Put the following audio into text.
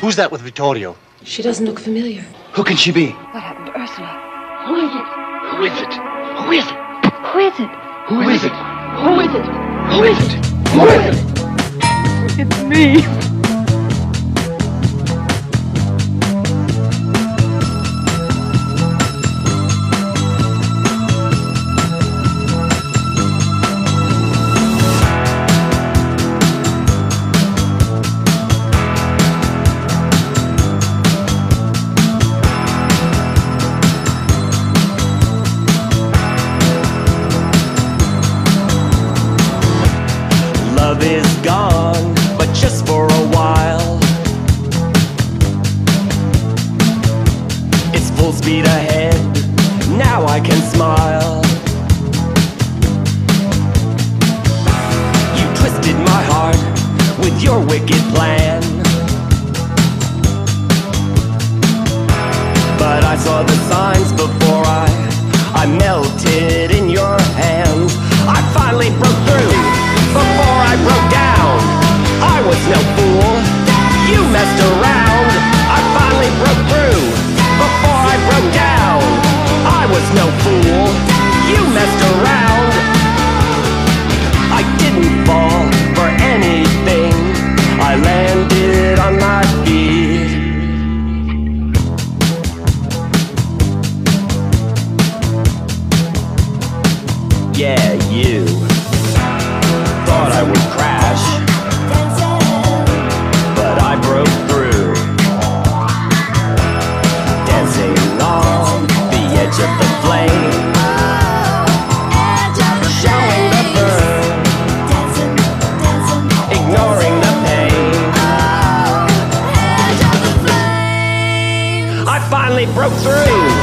Who's that with Vittorio? She doesn't look familiar. Who can she be? What happened to Ursula? Who is it? Who is it? Who is it? Who is it? Who is it? Who is it? Who is it? Who is it? It's me. Love is gone, but just for a while. It's full speed ahead, now I can smile. You twisted my heart with your wicked plan, but I saw the signs before I melted in your hands. I finally broke through before I broke down. I was no fool, you messed around. I finally broke through before I broke down. I was no fool, you messed around. I didn't fall for anything, I landed on my feet. Yeah, you thought I would crash, but I broke through, dancing on the edge of the flame, showing the burn, ignoring the pain. I finally broke through